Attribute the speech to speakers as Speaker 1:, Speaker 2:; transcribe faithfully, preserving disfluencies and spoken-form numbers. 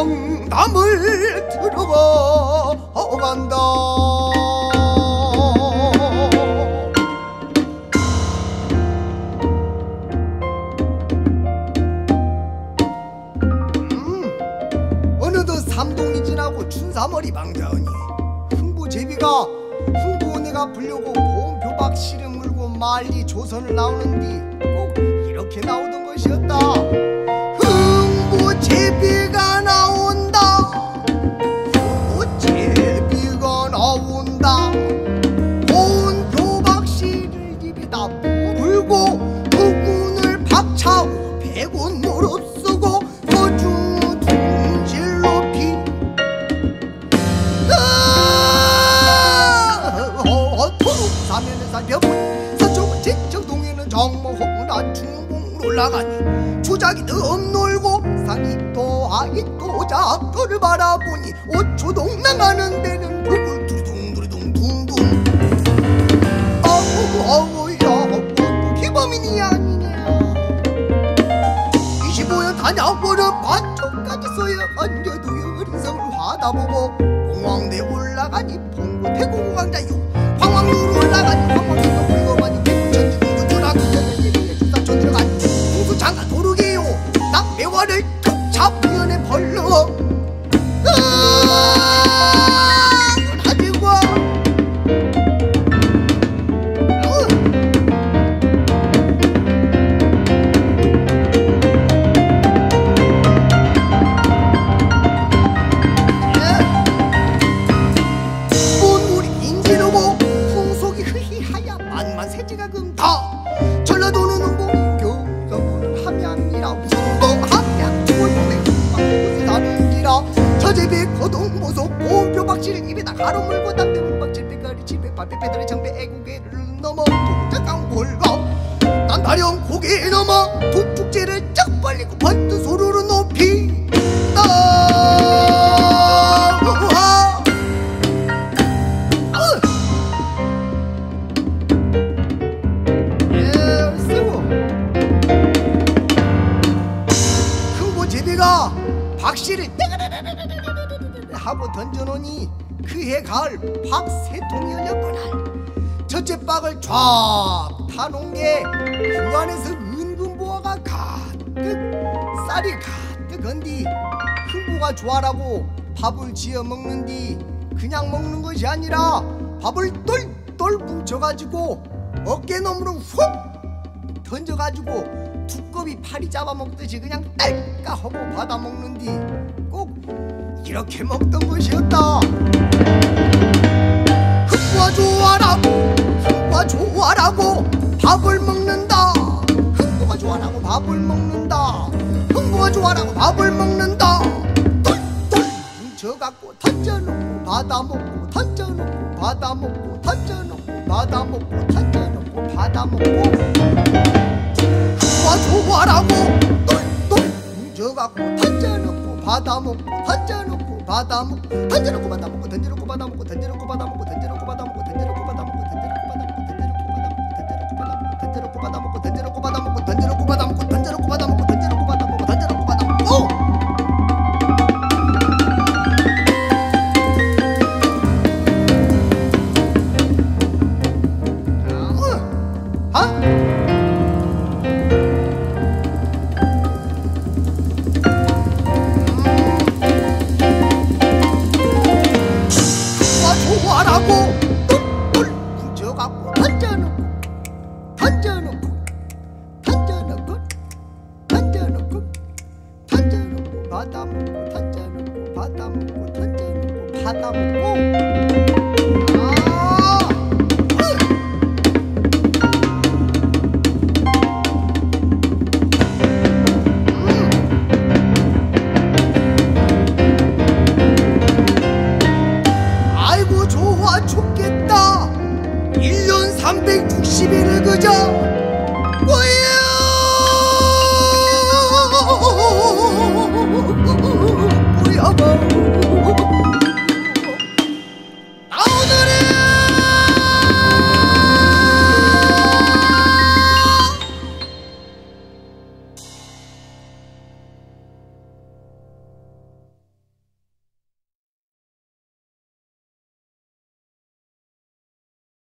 Speaker 1: 정담을 들어간다. 음, 어느덧 삼동이 지나고 춘삼월이 방자하니 흥부제비가 흥부원에가 불려고 보온표박 씨를 물고 말리 조선을 나오는디 꼭 이렇게 나오던 것이었다. 흥부제비가 나온다. 흥부제비가 나온다. 보온표박 씨를 입에다 물고 후군을 박차고 백원 무릅쓰고 서중 둥질로 피 사면을 살펴보니 서쪽은 제청동에는 정모호구나 중공으로 올라가니 주작이 넘놀고 상이또 하이또 작도를 바라보니 오초동 나가는 데는 북을 두리둥 두리둥 둥둥 어우어우야 어우 기범인이 아니냐. 이십오 년 다녀버려 반쪽까지 써야 앉아도 어리석을 하다보고 봉황대 올라가니 봉고 태국 강자유 황황루로 올라가니 황황이가 불거만이 백천지 공주주라 그전에 주사촌 들어가니 공수장가 도르게요 낙매화를 툭차부연에 벌러 하지고 본우리 인지르고 풍속이 흐히하야 만만 세지가 금다 전라도는 운봉 경서는 함양이라 운봉 함양 주월봉에 흥방곳에 사는지라 저제비 거동보속 보온표박씨를 입에다 가로 물고 담대문 박칠백가리 칠백팔백 배달의 정배 애국계를 넘어 동작강 볼가 난 다령 고개 넘어 독축제를 쫙 벌리고 번트 소루로 높이 따 박씨를 하고 던져놓으니 그해 가을 박세통이었구나. 첫째 박을 쫙 타놓은 게 그 안에서 은근보화가 가득 쌀이 가득한디 흥부가 좋아라고 밥을 지어 먹는디 그냥 먹는 것이 아니라 밥을 똘똘 뭉쳐가지고 어깨너머로 훅 던져가지고 두꺼비 파리 잡아먹듯이 그냥 딸까 하고 받아먹는디 꼭 이렇게 먹던 것이었다. 흥부가 좋아라고 흥부가 좋아라고 밥을 먹는다. 흥부가 좋아라고 밥을 먹는다. 흥부가 좋아라고 밥을 먹는다. 똘똘 뭉쳐갖고 던져놓고 받아먹고 던져놓고 받아먹고 던져놓고 받아먹고 던져놓고 받아먹고 흥부가 좋아라고 똘똘 뭉쳐갖고 던져놓고 받아먹고 던져놓고 받아먹고 던져놓고 받아먹고 던져놓고 받아먹고 던져놓고 받아먹고 던져놓고 받아먹고 던져놓고 받아먹고 던져놓고 받아먹고 던져놓고 받아먹고 던져놓고 받아먹고 던져놓고 받아먹고 던져놓고 받아먹고 던져놓고 받아먹고 던져놓고 받아먹고 던져놓고 받아먹고 좋아라고 똘똘 뭉쳐갖고 던져놓고 던져놓고 던져놓고 던져놓고 던져놓고 받아먹고 던져놓고 받아먹고 던져놓고 받아먹고